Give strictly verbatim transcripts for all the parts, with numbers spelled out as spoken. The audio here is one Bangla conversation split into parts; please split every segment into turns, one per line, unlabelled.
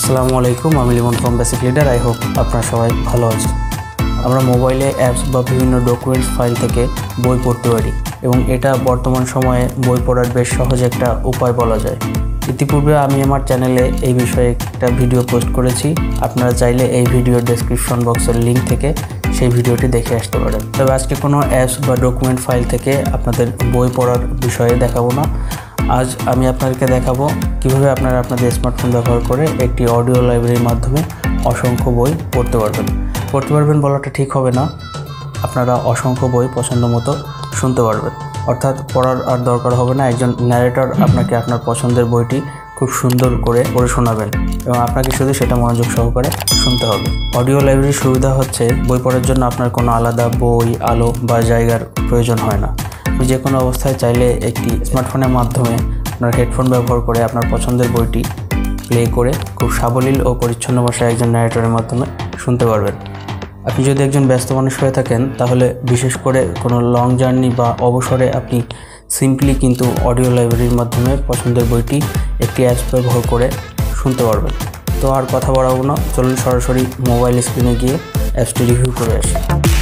আসসালামু আলাইকুম, আমি Limon from basic leader. I hope আপনারা সবাই ভালো আছেন। আমরা মোবাইলে অ্যাপস বা বিভিন্ন ডকুমেন্টস ফাইল থেকে বই পড়তে পারি এবং এটা বর্তমান সময়ে বই পড়ার বেশ সহজ একটা উপায় বলা যায়। ইতিপূর্বে আমি আমার চ্যানেলে এই বিষয়ে একটা ভিডিও পোস্ট করেছি, আপনারা চাইলে এই ভিডিওর ডেসক্রিপশন বক্সের লিঙ্ক থেকে সেই ভিডিওটি দেখে আসতে পারেন। তবে আজকে কোনো অ্যাপস বা ডকুমেন্ট ফাইল থেকে আপনাদের বই পড়ার বিষয়ে দেখাবো না। আজ আমি আপনাদেরকে দেখাবো কিভাবে আপনারা আপনাদের স্মার্টফোন ব্যবহার করে একটি অডিও লাইব্রেরির মাধ্যমে অসংখ্য বই পড়তে পারবেন। পড়তে পারবেন বলাটা ঠিক হবে না, আপনারা অসংখ্য বই পছন্দ মতো শুনতে পারবেন। অর্থাৎ পড়ার আর দরকার হবে না, একজন ন্যারেটর আপনাকে আপনার পছন্দের বইটি খুব সুন্দর করে পড়ে শোনাবেন এবং আপনাকে শুধু সেটা মনোযোগ সহকারে শুনতে হবে। অডিও লাইব্রেরির সুবিধা হচ্ছে বই পড়ার জন্য আপনার কোনো আলাদা বই, আলো বা জায়গার প্রয়োজন হয় না। যে কোনো অবস্থায় চাইলে একটি স্মার্টফোনের মাধ্যমে আপনার হেডফোন ব্যবহার করে আপনার পছন্দের বইটি প্লে করে খুব সাবলীল ও পরিচ্ছন্ন ভাষায় একজন ন্যারেটরের মাধ্যমে শুনতে পারবেন। আপনি যদি একজন ব্যস্ত মানুষ হয়ে থাকেন তাহলে বিশেষ করে কোনো লং জার্নি বা অবসরে আপনি সিম্পলি কিন্তু অডিও লাইব্রেরির মাধ্যমে পছন্দের বইটি একটি অ্যাপস ব্যবহার করে শুনতে পারবেন। তো আর কথা বাড়াবো না, চলুন সরাসরি মোবাইল স্ক্রিনে গিয়ে অ্যাপসটি রিভিউ করে আসি।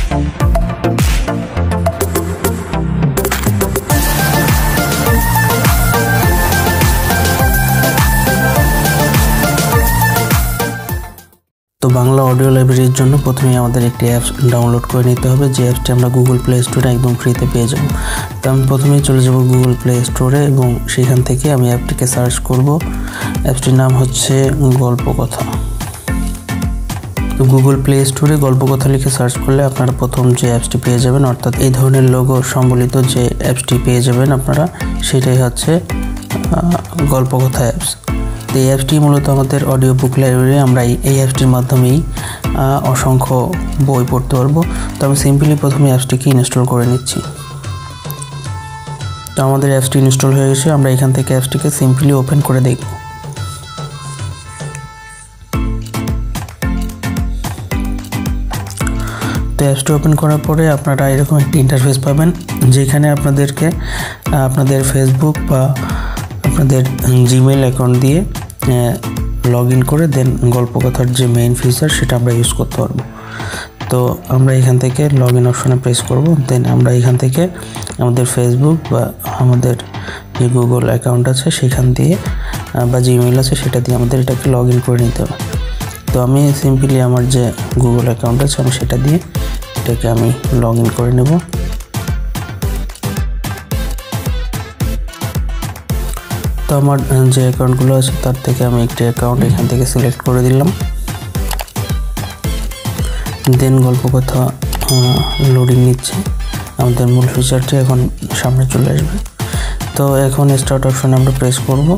তো বাংলা অডিও লাইব্রেরির জন্য প্রথমে আমাদের একটি অ্যাপস ডাউনলোড করে নিতে হবে, যে অ্যাপসটি আমরা গুগল প্লে স্টোরে একদম ফ্রিতে পেয়ে যাব। তো আমি প্রথমেই চলে যাব গুগল প্লে স্টোরে এবং সেখান থেকে আমি অ্যাপটিকে সার্চ করব। অ্যাপসটির নাম হচ্ছে গল্পকথা। তো গুগল প্লে স্টোরে গল্পকথা লিখে সার্চ করলে আপনারা প্রথম যে অ্যাপসটি পেয়ে যাবেন, অর্থাৎ এই ধরনের লোগো সম্বলিত যে অ্যাপসটি পেয়ে যাবেন আপনারা, সেটাই হচ্ছে গল্পকথা অ্যাপস। তো এই অ্যাপসটি মূলত আমাদের অডিও বুক লাইব্রেরি, আমরা এই অ্যাপসটির মাধ্যমেই অসংখ্য বই পড়তে পারবো। তো আমি সিম্পলি প্রথমে অ্যাপসটিকে ইনস্টল করে নিচ্ছি। তো আমাদের অ্যাপসটি ইনস্টল হয়ে গেছে, আমরা এখান থেকে অ্যাপসটিকে সিম্পলি ওপেন করে দেখব। তো অ্যাপসটি ওপেন করার পরে আপনারা এরকম একটি ইন্টারফেস পাবেন, যেখানে আপনাদেরকে আপনাদের ফেসবুক বা আপনাদের জিমেইল অ্যাকাউন্ট দিয়ে লগ ইন করে দেন গল্পকথার যে মেইন ফিচার সেটা আমরা ইউজ করতে পারবো। তো আমরা এখান থেকে লগ ইন অপশনে প্রেস করব, দেন আমরা এখান থেকে আমাদের ফেসবুক বা আমাদের যে গুগল অ্যাকাউন্ট আছে সেখান দিয়ে বা জিমেইল আছে সেটা দিয়ে আমাদের এটাকে লগ ইন করে নিতে হবে। তো আমি সিম্পলি আমার যে গুগল অ্যাকাউন্ট আছে আমি সেটা দিয়ে এটাকে আমি লগ ইন করে নেব। তো আমার যে অ্যাকাউন্টগুলো আছে তার থেকে আমি একটি অ্যাকাউন্ট এখান থেকে সিলেক্ট করে দিলাম। দেন গল্পকথা লোডিং নিচ্ছে, আমাদের মূল ফিচারটি এখন সামনে চলে আসবে। তো এখন স্টার্ট অপশনে আমরা প্রেস করব।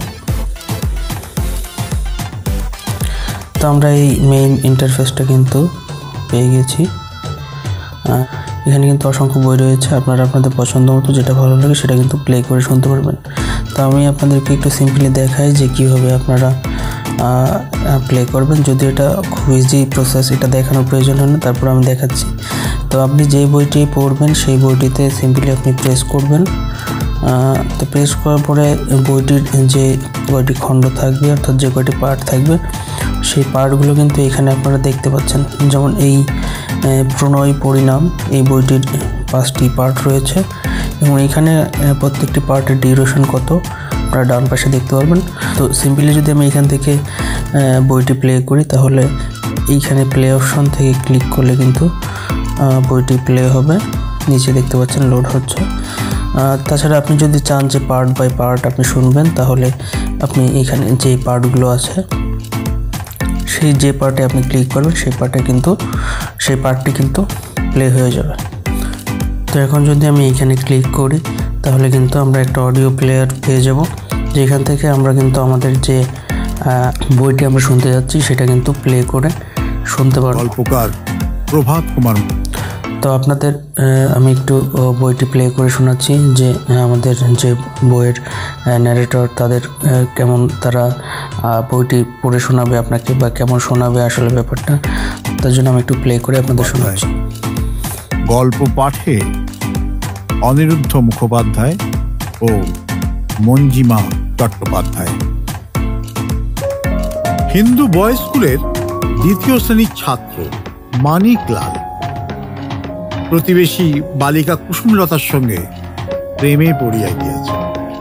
তো আমরা এই মেইন ইন্টারফেসটা কিন্তু পেয়ে গেছি। এখানে কিন্তু অসংখ্য বই রয়েছে, আপনারা আপনাদের পছন্দ মতো যেটা ভালো লাগে সেটা কিন্তু প্লে করে শুনতে পারবেন। তো আমি আপনাদেরকে একটু সিম্পলি দেখাই যে কীভাবে আপনারা প্লে করবেন। যদি এটা খুব ইজি প্রসেস, এটা দেখানোর প্রয়োজন হয় না, তারপর আমি দেখাচ্ছি। তো আপনি যেই বইটি পড়বেন সেই বইটিতে সিম্পলি আপনি প্রেস করবেন। তো প্রেস করার পরে বইটির যে কয়টি খণ্ড থাকবে, অর্থাৎ যে কয়টি পার্ট থাকবে, সেই পার্টগুলো কিন্তু এখানে আপনারা দেখতে পাচ্ছেন। যেমন এই প্রণয় পরিণাম, এই বইটির পাঁচটি পার্ট রয়েছে এবং এখানে প্রত্যেকটি পার্টের ডিউরেশন কত আপনারা ডান পাশে দেখতে পারবেন। তো সিম্পলি যদি আমি এখান থেকে বইটি প্লে করি তাহলে এইখানে প্লে অপশন থেকে ক্লিক করলে কিন্তু বইটি প্লে হবে, নিচে দেখতে পাচ্ছেন লোড হচ্ছে। তাছাড়া আপনি যদি চান যে পার্ট বাই পার্ট আপনি শুনবেন, তাহলে আপনি এখানে যে পার্টগুলো আছে সেই যে পার্টে আপনি ক্লিক করবেন সেই পার্টে কিন্তু সেই পার্টটি কিন্তু প্লে হয়ে যাবে। তো এখন যদি আমি এখানে ক্লিক করি তাহলে কিন্তু আমরা একটা অডিও প্লেয়ার পেয়ে যাব, যেখান থেকে আমরা কিন্তু আমাদের যে বইটি আমরা শুনতে যাচ্ছি সেটা কিন্তু প্লে করে শুনতে পারব।
গল্পকার প্রভাত কুমার।
তো আপনাদের আমি একটু বইটি প্লে করে শোনাচ্ছি যে আমাদের যে বইয়ের ন্যারেটর তাদের কেমন তারা বইটি পড়ে শোনাবে আপনাকে বা কেমন শোনাবে আসলে ব্যাপারটা, তার জন্য আমি একটু প্লে করে আপনাদের শোনাচ্ছি।
গল্প পাঠে অনিরুদ্ধ মুখোপাধ্যায় ও মঞ্জিমা চট্টোপাধ্যায়। হিন্দু বয়েজ স্কুলের দ্বিতীয় শ্রেণীর ছাত্র মানিক লাল প্রতিবেশী বালিকা কুসুমলতার সঙ্গে প্রেমে পড়িয়া গিয়াছে।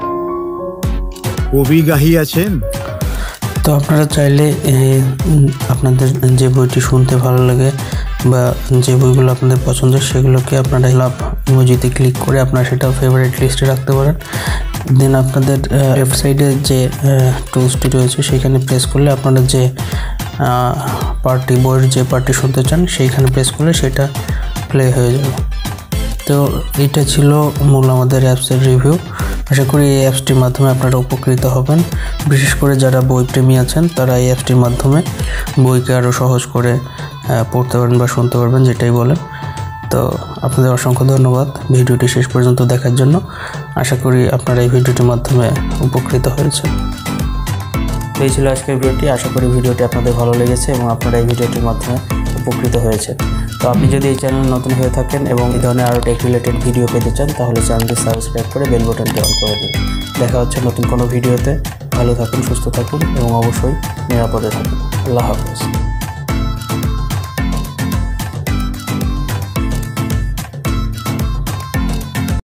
কবি গাহিয়াছেন,
তো আপনারা চাইলে আপনাদের যে বইটি শুনতে ভালো লাগে বা যে বইগুলো আপনাদের পছন্দ সেগুলোকে আপনারা লাভ ইমোজিতে ক্লিক করে আপনারা সেটা ফেভারিট লিস্টে রাখতে পারেন। দেন আপনাদের ওয়েবসাইটে যে টুলসটি রয়েছে সেখানে প্রেস করলে আপনারা যে পার্টি বইয়ের যে পার্টি শুনতে চান সেইখানে প্রেস করলে সেটা প্লে হয়ে যাবে। তো এটা ছিল মূল আমাদের অ্যাপসের রিভিউ। আশা করি এই অ্যাপসটির মাধ্যমে আপনারা উপকৃত হবেন। বিশেষ করে যারা বই প্রেমী আছেন তারা এই অ্যাপসটির মাধ্যমে বইকে আরও সহজ করে পড়তে পারবেন বা শুনতে পারবেন, যেটাই বলেন। তো আপনাদের অসংখ্য ধন্যবাদ ভিডিওটি শেষ পর্যন্ত দেখার জন্য। আশা করি আপনারা এই ভিডিওটির মাধ্যমে উপকৃত হয়েছেন। এই ছিল আজকের ভিডিওটি। আশা করি ভিডিওটি আপনাদের ভালো লেগেছে এবং আপনারা এই ভিডিওটির মাধ্যমে উপকৃত হয়েছে। তো আপনি যদি এই চ্যানেল নতুন হয়ে থাকেন এবং এই ধরনের আরও টেক রিলেটেড ভিডিও পেতে চান তাহলে চ্যানেলটি সাবস্ক্রাইব করে বেল বাটনটি অন করে দিন। দেখা হচ্ছে নতুন কোনো ভিডিওতে। ভালো থাকুন, সুস্থ থাকুন এবং অবশ্যই নিরাপদে থাকুন। আল্লাহ হাফেজ।